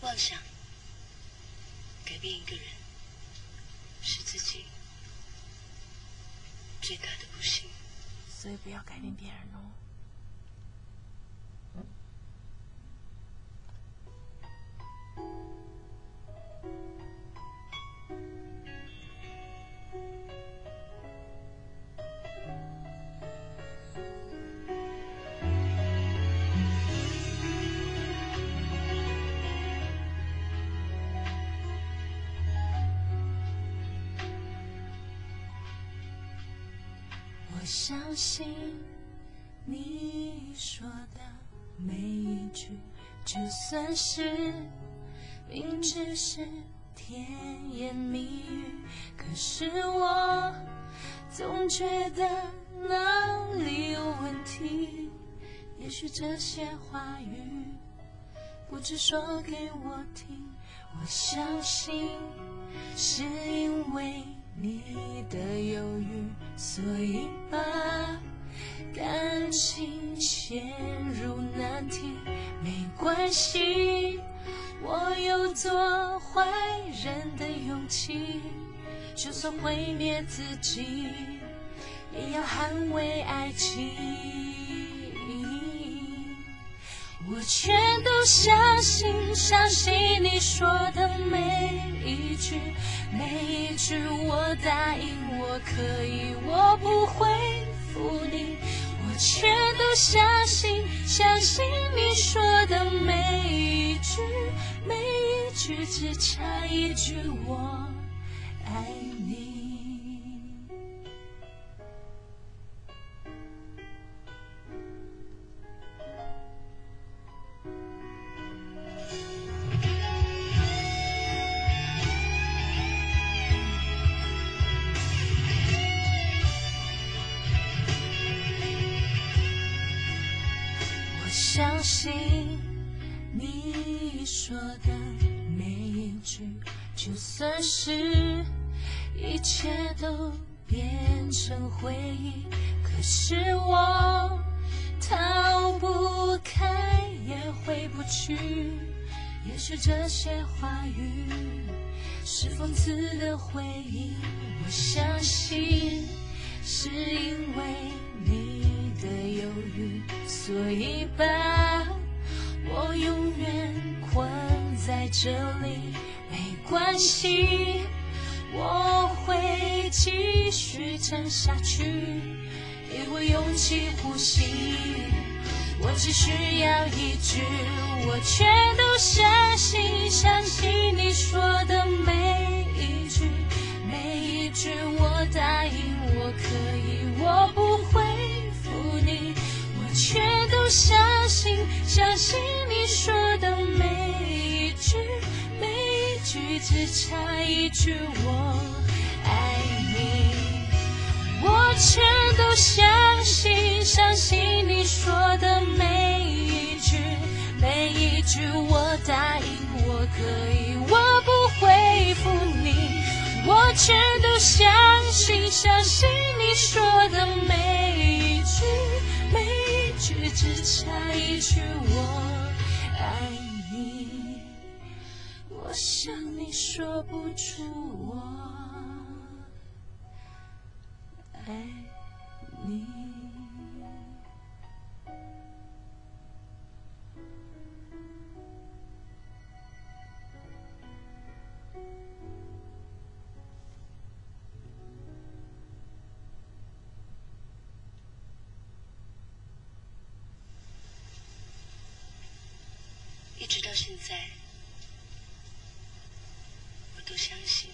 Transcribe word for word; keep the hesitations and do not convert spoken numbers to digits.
妄想改变一个人，是自己最大的不幸。 所以不要改变别人哦。 我相信你说的每一句，就算是明知是甜言蜜语，可是我总觉得哪里有问题。也许这些话语不只说给我听，我相信是因为你的犹豫，所以把感情陷入难题。没关系，我有做坏人的勇气，就算毁灭自己，也要捍卫爱情。我全都相信，相信你说的每一句，每一句我答应我可以，我不会负你。我全都相信，相信你说的每一句，每一句只差一句我爱你。相信你说的每一句，就算是一切都变成回忆，可是我逃不开也回不去。也许这些话语是讽刺的回忆，我相信是因为你的犹豫，所以把我永远困在这里。没关系，我会继续撑下去，给我勇气呼吸。我只需要一句，我全都相信，相信你说的每一句，每一句我答应我可以，我不会负你。我全都相信，相信你说的每一句，每一句只差一句我爱你。我全都相信，相信你说的每一句，每一句我答应我可以，我不会负你。我全都相信，相信你说的每一句，每一句只差一句我爱你。我想你说不出我爱你。 一直到现在，我都相信